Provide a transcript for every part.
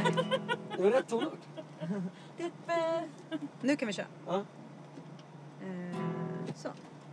Det var rätt tonart. Nu kan vi köra. Ja. Så.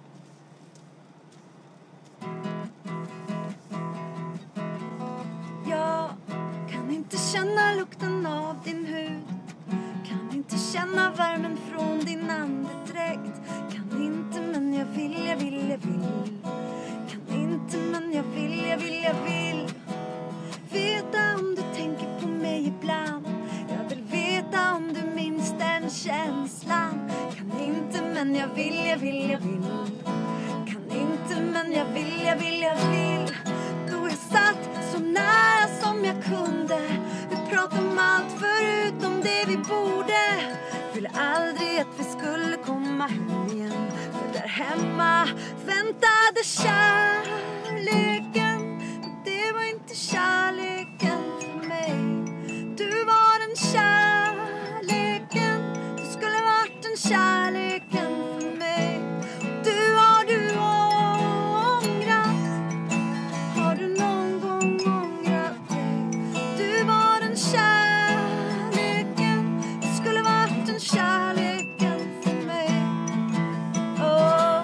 Jag kan inte känna lukten av din hud. Kan inte känna värmen från din andedräkt. Kan inte men jag vill, jag vill, jag vill. Kan inte men jag vill, jag vill, jag vill. Veta om du tänker på mig ibland. Jag vill veta om du minns den känslan. Kan inte men jag vill, jag vill, jag vill. Kan inte men jag vill, jag vill, jag vill. Då jag satt så nära som jag kunde. Vi pratade om allt förutom det vi borde. Ville aldrig att vi skulle komma hem igen. För där hemma väntade kärleken. Men det var inte kärleken för mig. Du var den kärleken. Du skulle varit den kärleken för mig. Du har du ångrat. Har du någon gång ångrat dig? Du var den kärleken. Du skulle varit den kärleken för mig. Oh.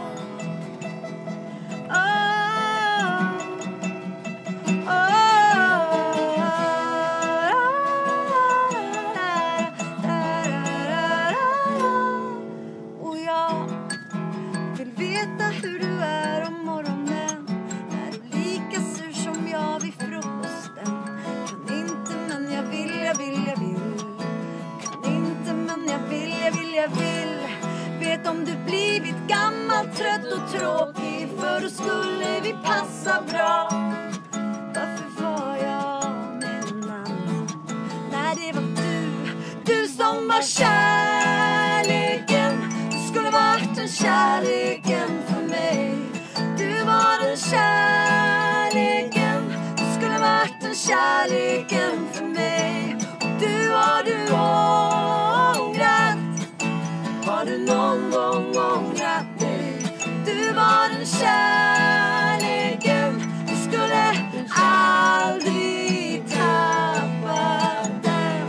Och jag vill veta hur du är om morgonen. Är du lika sur som jag vid frukosten? Kan inte men jag vill, jag vill, jag vill. Kan inte men jag vill, jag vill, jag vill. Vet om du blivit gammal, trött och tråkig. För då skulle vi passa bra. Varför var jag med en annan? När det var du som var kärleken. Du skulle varit den kärleken för mig. Du var den kärleken. Du skulle varit den kärleken för mig. Du har du ångrat. Har du någon gång ångrat dig? Du var den kärleken. Du skulle aldrig tappa den.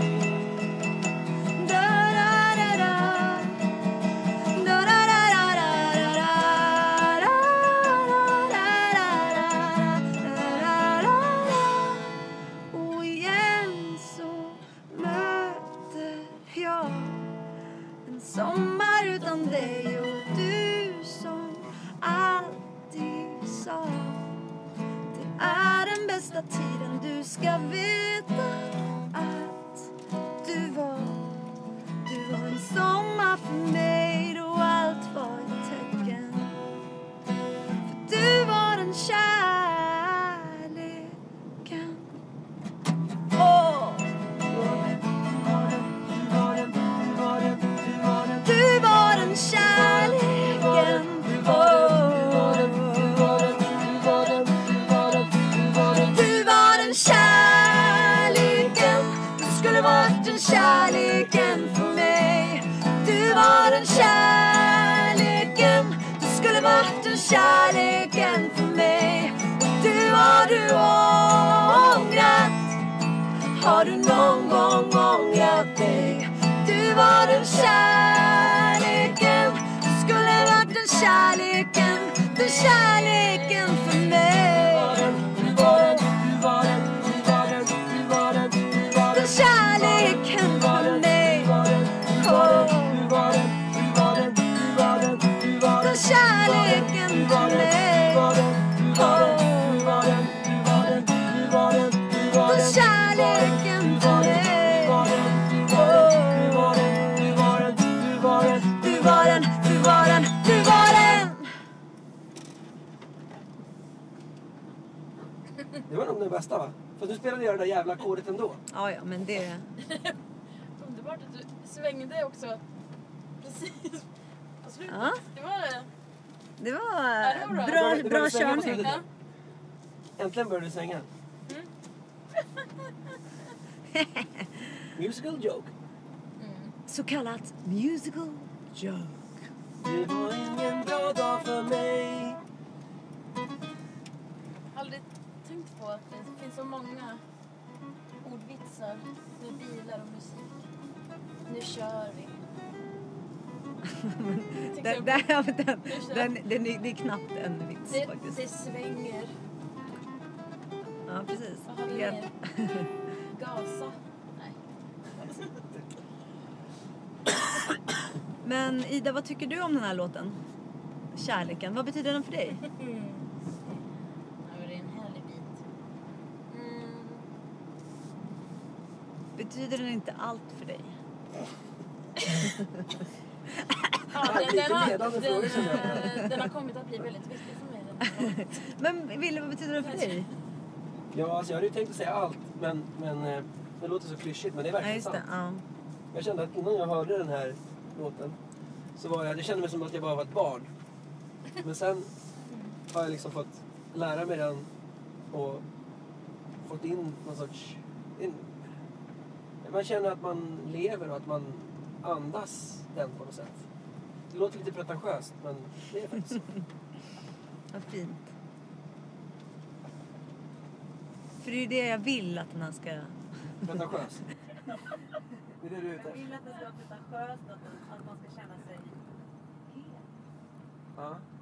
Da-da-da-da. Da-da-da-da-da-da-da-da-da-da-da-da. Och igen så möter jag en sommar utan dig. Och du som alltid sa det är den bästa tiden. Du ska veta att du var en sommar för mig. Då allt var ett tecken. För du var den kärleken. Åh! Du var den kärleken. Du var den kärleken. Du skulle varit den kärleken för mig. Du var den kärleken. Du skulle varit den kärleken för mig. Du har du ångrat. Har du någon gång ångrat dig? Du var den kärleken. Du skulle varit den kärleken. Den kärleken för mig. Du var den kärleken för mig. Den kärleken för mig. Den kärleken för mig. Du var den. Det var nog den bästa, va? För du spelade det där jävla kodet ändå. Ja, men det... Underbart att du svängde också precis på slutet. Ja. Det var Bra körning. Ja. Äntligen började du svänga. Musical joke. Så kallat musical joke. Det var ingen bra dag för mig. Aldrig tänkt på att det finns så många ordvitsar med bilar och musik. Nu kör vi. Det är knappt en vits faktiskt. Det svänger. Ja, precis. Vad har vi mer? Gasa. Nej. Men Ida, vad tycker du om den här låten? Kärleken, vad betyder den för dig? Ja, det är en härlig bit. Betyder den inte allt för dig? Ja, den har kommit att bli väldigt viktig för mig. Men Wille, vad betyder den för dig? Ja, alltså jag hade ju tänkt att säga allt, men det låter så klyschigt, men det är verkligen sant. Ja. Jag kände att innan jag hörde den här låten så var jag kände mig som att jag bara var ett barn. Men sen har jag liksom fått lära mig den och fått in någon sorts... Man känner att man lever och att man andas den på något sätt. Det låter lite pretentiöst, men det är faktiskt så. Vad fint. För det är ju det jag vill att den här ska... Pretentiöst. Det är det du är ute efter. Jag vill att det ska vara pretentiöst, att man ska känna sig helt. Ja.